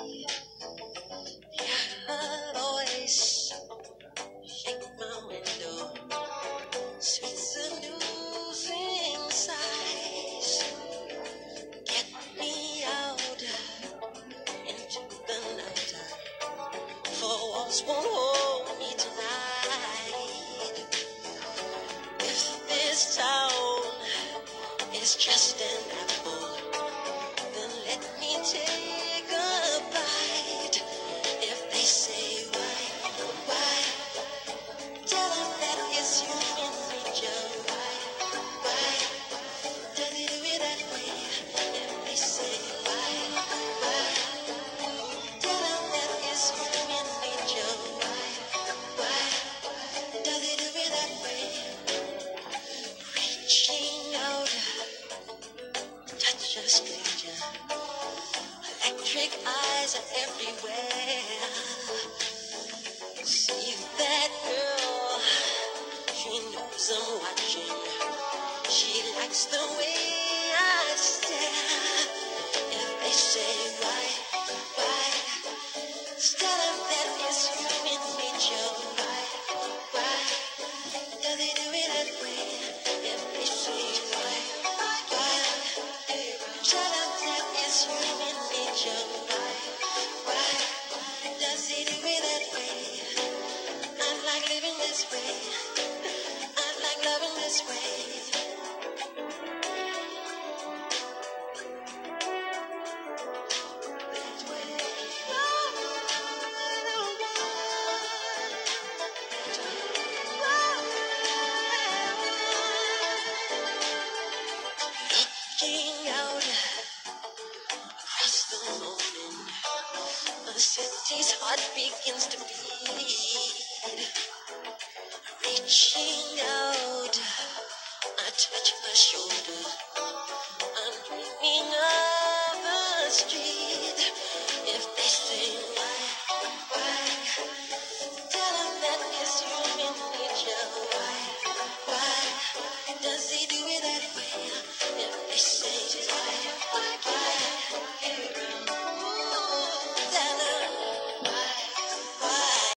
Her voice shake my window, sweet seducing sighs. Get me out into the night, for walls won't hold me tonight. If this town is just an apple, then let me take a bite. If they say why, tell them that it's human nature. Why, does it do it that way? If they say why, tell them that it's human nature. Why, does it do it that way? Reaching out, touch a stranger. Electric eyes are everywhere. See that girl, she knows I'm watching. She likes the way I stare. If they say why, tell them that it's human nature. Why, does it do it that way? If they say why, tell them that it's human nature. Why, does it do it that way? I like living this way. I like loving this way. Looking out across the morning, the city's heart begins to beat. Reaching out, I touch her shoulder.